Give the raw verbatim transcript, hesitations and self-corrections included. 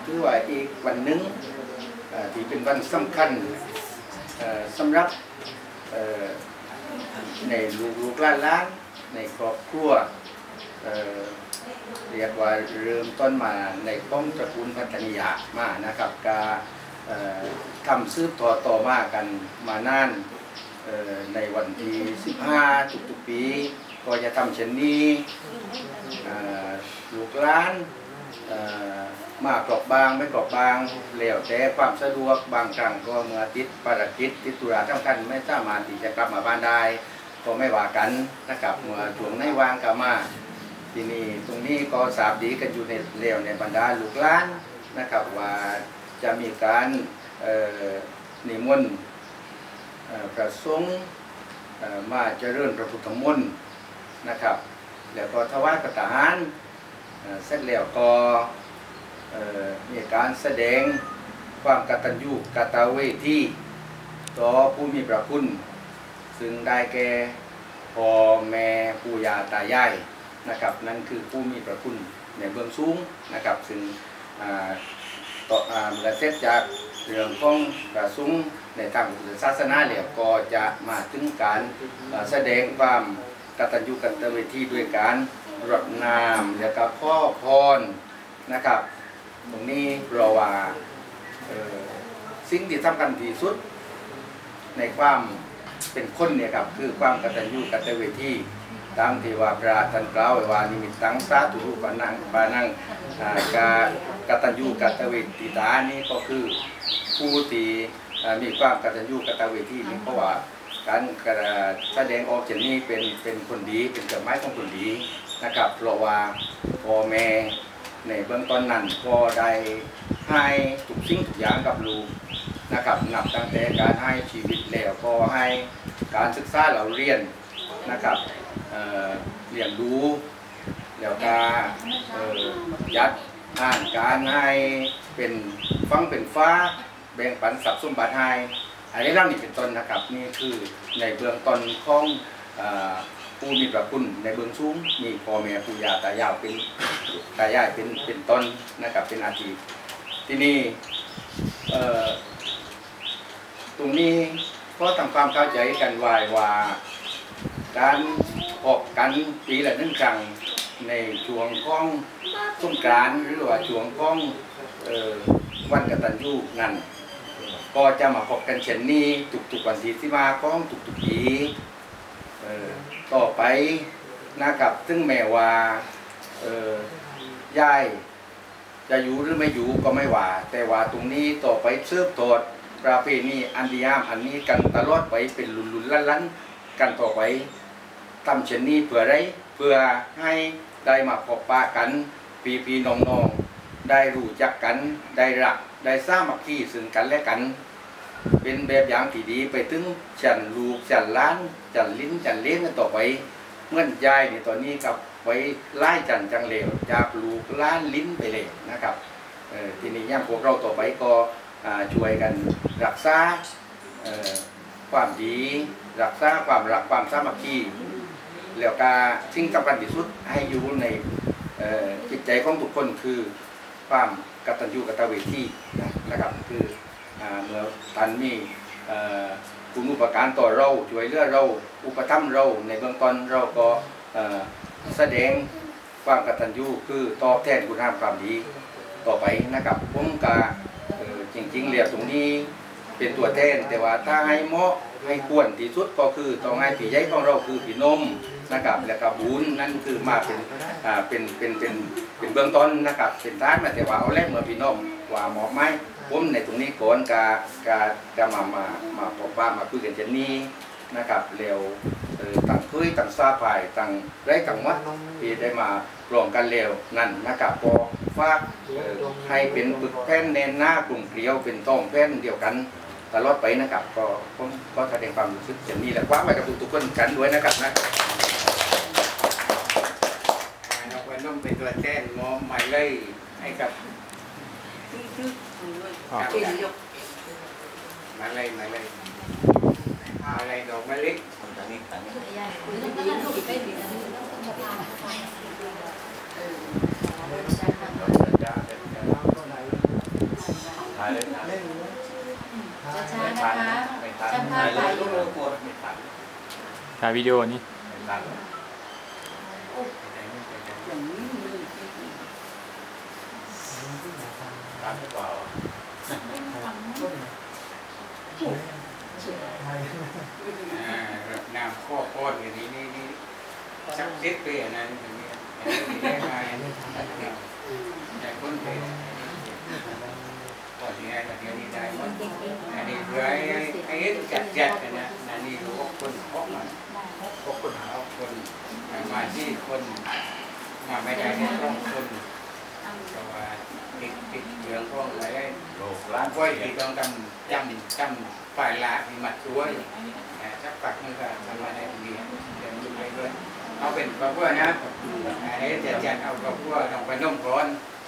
คือว่าอีกวันหนึ่งที่เป็นวันสำคัญสำหรับในลูกๆหลานๆในครอบครัวเรียกว่าเริ่มต้นมาในป้องตระกูลพัฒนิยามานะครับการทำสืบต่อต่อมากันมานานในวันที่สิบห้าทุกๆปีก็จะทำเช่นนี้ลูกหลานมากกรอบบางไม่กรอบบางแล้วแต่ความสะดวกบางครั้งก็เมื่อติดภารกิจติดธุระสำคัญไม่สามารถที่จะกลับมาบ้านได้ก็ไม่ว่ากันนะครับเมื่อช่วงในวางกลับมาที่นี่ตรงนี้ก็ทราบดีกันอยู่ในเร็วในบรรดาลูกหลานนะครับว่าจะมีการนิมนต์พระสงฆ์มาเจริญพระพุทธมนต์นะครับแล้วก็ถวายพระทหารเสร็จแล้วก็มีการแสดงความกตัญญูกตเวทีต่อผู้มีพระคุณซึ่งได้แก่พ่อแม่ปู่ย่าตายายนะครับนั่นคือผู้มีพระคุณในเบื้องสูงนะครับซึ่งต่อเมื่อเสร็จจากเรื่องของพระสงฆ์ในทางพุทธศาสนาแล้วก็จะมาถึงการแสดงความกตัญญูกตเวทีด้วยการรดน้ำแล้วก็ข้อพรนะครับตรงนี้เราว่าสิ่งที่สำคัญที่สุดในความเป็นคนเนี่ยครับคือความกตัญญูกตเวทีตามที่ว่าพระท่านกล่าวไว้ว่านิมิตตังสาธุปานังปานังการกตัญญูกตเวทีตานี้ก็คือผู้ที่มีความกตัญญูกตเวทีนี้เพราะว่าการแสดงออกเช่นนี้เป็นเป็นคนดีเป็นเครื่องหมายของคนดีนะครับเพราะว่าพ่อแม่ในเบื้องต้นนั้นก็ได้ให้ทุกสิ่งทุกอย่างกับลูกนะครับนับตั้งแต่การให้ชีวิตแล้วก็ให้การศึกษาเราเรียนนะครับเรียนรู้แล้วก็ยัดอ่านการให้เป็นฟังเป็นฟ้าแบ่งปันทรัพย์สมบัติให้อันนี้เล่านี่เป็นต้นนะครับนี่คือในเบื้องต้นของผู้มีพระคุณในเบื้องสูงมีพ่อแม่ปู่ย่าตายายเป็นตายายเป็นเป็นต้นนะครับเป็นอาทิที่นี่ตรงนี้ก็ทำความเข้าใจกันไว้ว่าการออกกันปีละหนึ่งครั้งในช่วงของสงกรานต์หรือว่าช่วงของวันกตัญญูนั้นก็จะมาพบกันเช่นนี้ทุกๆวันที่ที่มาของทุกๆปีต่อไปนะครับซึ่งแม้ว่ายายจะอยู่หรือไม่อยู่ก็ไม่ว่าแต่ว่าตรงนี้ต่อไปเชื่อมต่อประเพณีอันดีงามอันนี้กันตลอดไปเป็นลุนลุนลั่นลั่นกันต่อไปทำเช่นนี้เพื่ออะไรเพื่อให้ได้มาพบปะกันพี่พี่น้องน้องได้รู้จักกันได้รักได้สร้างมักที่ซึ่งกันและกันเป็นแบบอย่างที่ดีไปถึงฉันลูกฉันล้านฉันลิ้นฉันเลี้ยงกันต่อไปเมื่อยายนี่ตอนนี้กับไว้ไล่จันจังเลวจากลูกล้านลิ้นไปเลยนะครับทีนี้ย่างพวกเราต่อไปก็ช่วยกันรักษาความดีรักษาความรักความสามัคคีแล้วก็สิ่งสำคัญที่สุดให้อยู่ในจิตใจของทุกคนคือความกตัญญูกตเวทีนะครับคือเมื่อท่านมีคุณอุปการต่อเราช่วยเหลือเราอุปถัมภ์เราในเบื้องต้นเราก็แสดงความกตัญญูคือตอบแทนคุณงามความดีต่อไปนะครับผมก็จริงๆเรียกตรงนี้เป็นตัวแทนแต่ว่าถ้าให้เหมาะให้ควรที่สุดก็คือต้องให้ผีใหญ่ของเราคือผีนมนะครับแล้วก็บุญนั่นคือมาเป็นเป็นเป็นเป็นเป็นเบื้องต้นนะครับเป็นท้ายมาแต่ว่าเอาแรกเมื่อผีนมว่าเหมาะไหมผมในตรงนี้ก่อนกากากามามามาพบปะมาคุยกันเช่นนี้นะครับเร็วต่างคุยต่างซาภายต่างไร้ต่างวัดที่ได้มารวมกันเร็วนั่นนะครับพอฝากให้เป็นปึกแผ่นแน่นหน้ากลุ่มเกลียวเป็นต้องแผ่นเดียวกันตลอดไปนะครับก็ผมก็แสดงความรู้สึกเช่นนี้และคว้าไว้กับทุกๆคนกันด้วยนะครับนะเราควรต้องเป็นตัวแทนมอหมายเลยให้กับมาเลยมาเลยมาเลยดอกมะลิตอนนี้ตอนนี้ายวิดีโอนี่ตัดอย่างนี้เลยตัดหรือเปล่าอ่าน้ำข้อป้อนอย่างนี้นี่นี่สักสิบปีอันนั้นอย่างนี้ได้ไงแต่คนเป็นก็ที่ไงก็เดี๋ยวนี้ได้หมดอันนี้เพื่อให้ให้จัดจัดกันนะอันนี้รู้ว่าคนพกมาพกคนหาคนมาที่คนมาไม่ได้เนี่ยต้องคนแต่ว่าติดติดเหลืองพวกอะไรโลกล้านก้อยที่ต้องจำจำจำฝ่ายละที่มัดช่วยสักปักนึงก็ทำมาได้ดีเดี๋ยวดูไปด้วยเอาเป็นครอบครัวนะอันนี้จัดจัดเอาครอบครัวต้องไปนุ่มก่อน